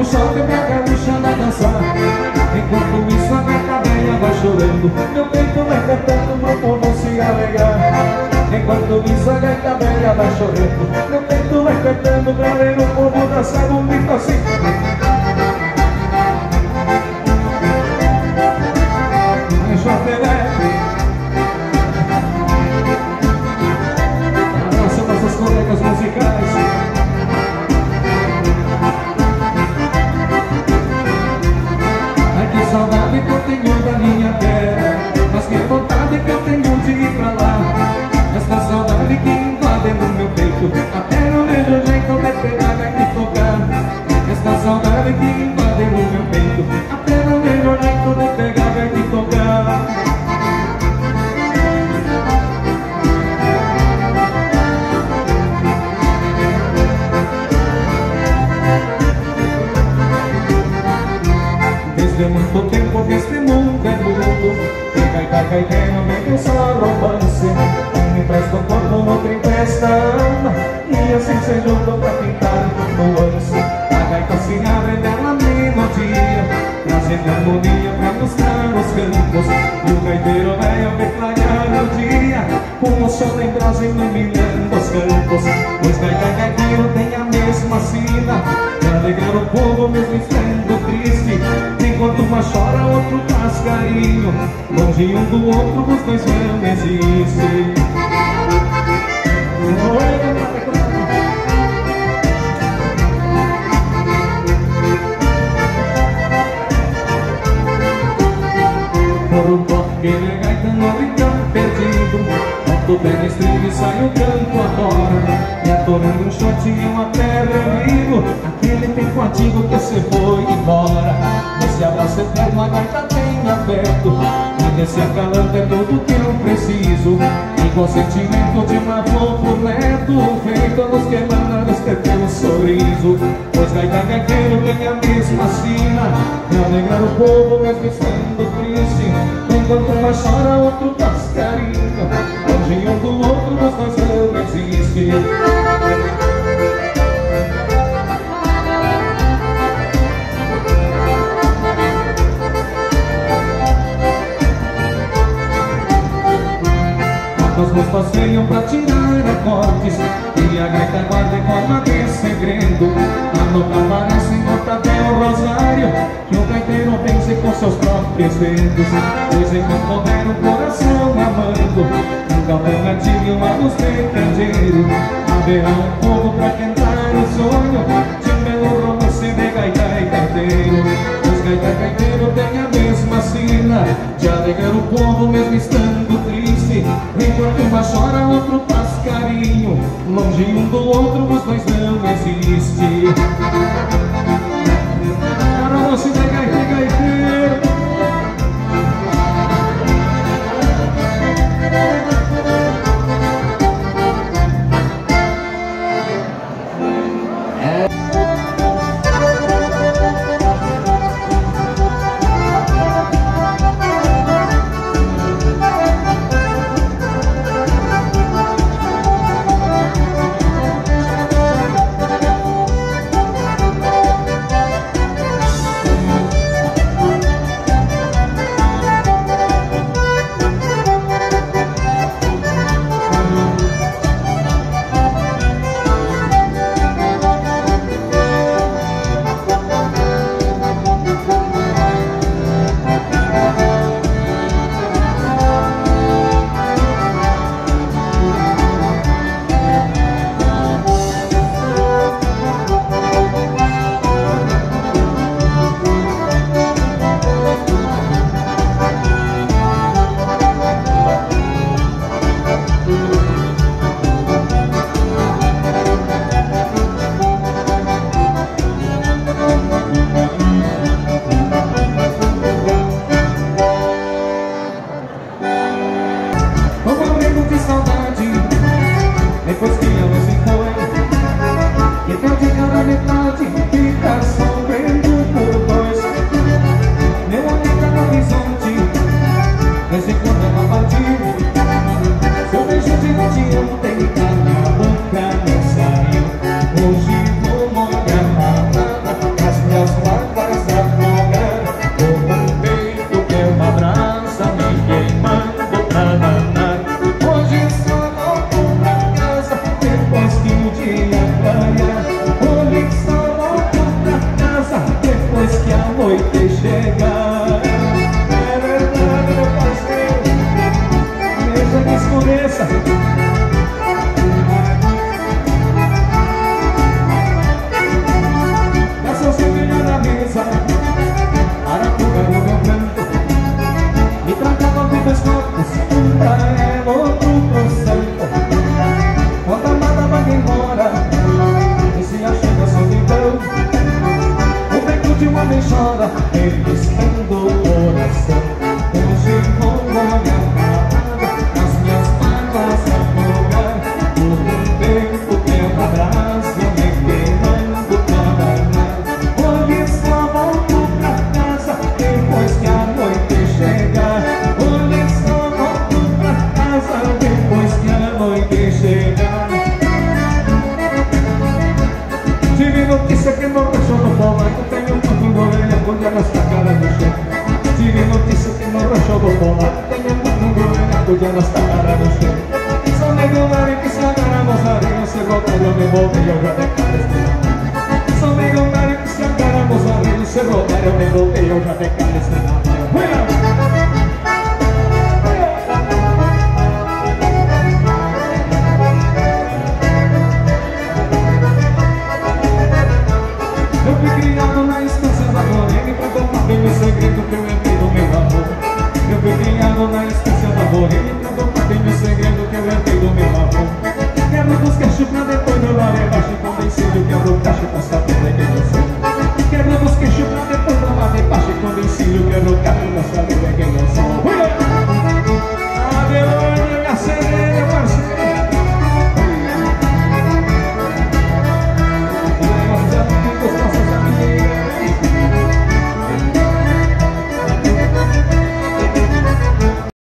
choque pra gaúcha vai dançar. Enquanto isso a gaita velha vai chorando, meu peito vai cantando pro povo se alegrar. Enquanto isso a gaita velha vai chorando, meu peito vai cantando pra ver o povo dançar bonito assim. Abraço nossos colegas musicais. Ai, que saudade que eu tenho da minha terra, mas que vontade que eu tenho de ir pra lá. Esta saudade que invade no meu peito, até não vejo jeito de pegar e de tocar. Esta saudade que invade no meu peito, até não vejo jeito de pegar e de tocar. Desde muito tempo que este mundo é mudo, e gaiteiro vem só romance. Um empresta o corpo, outro empresta a alma, e assim se juntam pra pintar nuance. A gaita se abre dela melodia, trazendo harmonia pra mostrar os campos. E o gaiteiro vai a ver clarear o dia, com o sol em brasa iluminando os campos. Pois gaiteiro tem a mesma sina, pra alegrar o povo mesmo estando triste. Enquanto uma chora, outro faz carinho, longe um do outro, os dois não existem. Por um toque de gaita no rincão perdido, volta o pé no estribo e sai o canto agora. E atorando um shortinho até amigo, aquele tempo antigo que você foi embora. Nesse abraço eterno a gaita tem afeto, e nesse acalanto é tudo que eu preciso. Igual sentimento de uma flor por neto, feito nos quebradas que tem um sorriso. Pois gaiteiro tem a mesma sina, pra alegrar o povo mesmo estando triste. Enquanto uma chora, outro faz carinho, longe um do outro, mas nós não existe. As mostas venham pra tirar acordes, e a gaita guarda em forma de segredo. A nota aparece em nota bem o rosário, que o gaiteiro vence com seus próprios dedos. Pois enquanto houver um coração amando, um galpão cantigo e uma luz de candeeiro, haverá um povo pra cantar o sonho de um belo romance de gaita e gaiteiro. Pois gaita e gaiteiro tem a mesma sina, de alegrar o povo mesmo estando triste. Enquanto uma chora, outro faz carinho, longe um do outro, os dois não existem. Para você de gaita e gaiteiro. jogo bola. Tenho muito governo de nostalgia no chão. Só me gomare que se agarramos a río. Se voltar eu me voltei, eu já declarei este nome. Só me gomare que se agarramos a río. Se voltar eu me voltei, eu já declarei este nome. Eu fui criado na instância da Morena. Pra tomar bem o segredo que eu herdei do meu avô. Eu fui criado na instância da Morena. Pra tomar bem o segredo que eu herdei do meu avô. Quebro dos queixos pra depois do lar embaixo. Convencido que abro o cacho pra saber quem eu sou. Quebro dos queixos pra depois do lar embaixo. Convencido que abro o cacho pra saber quem eu sou.